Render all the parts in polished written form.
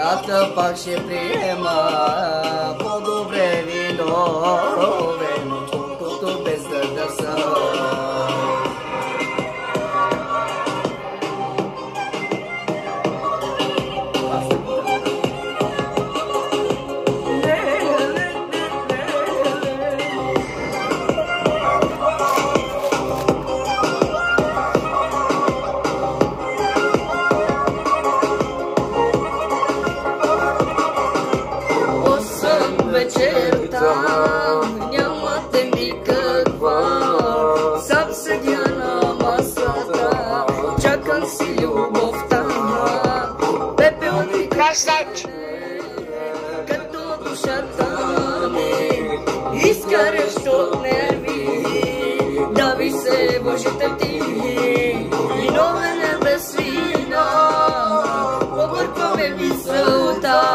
вината пак ще приема. По-добре виновен, отколкото без да съм. Вечерта нямате никаква, сам седя на масата, чакам си любовта. Пепел ми красач, като душата ми изкараш от нерви, да ви се вържите ти. Виновен е без вина, побъркваме мисълта.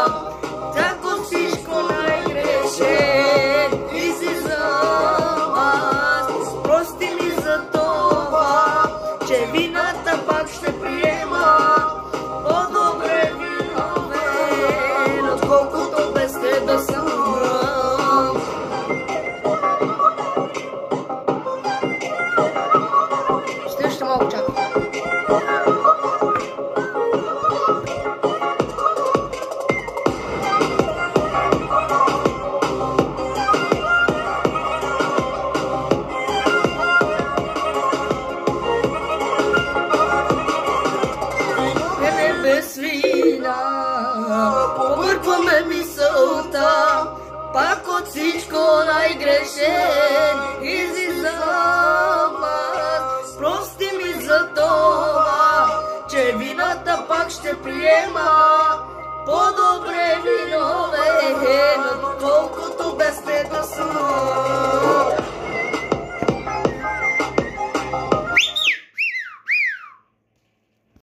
Вината пак ще приема. По-добре виновен, отколкото без те да съм. Ще малко чакам. Без вина побъркваме мисълта, пак от всичко най-грешен излизам аз. Прости ми за това, че вината пак ще приема. По-добре виновен, отколкото без те да съм.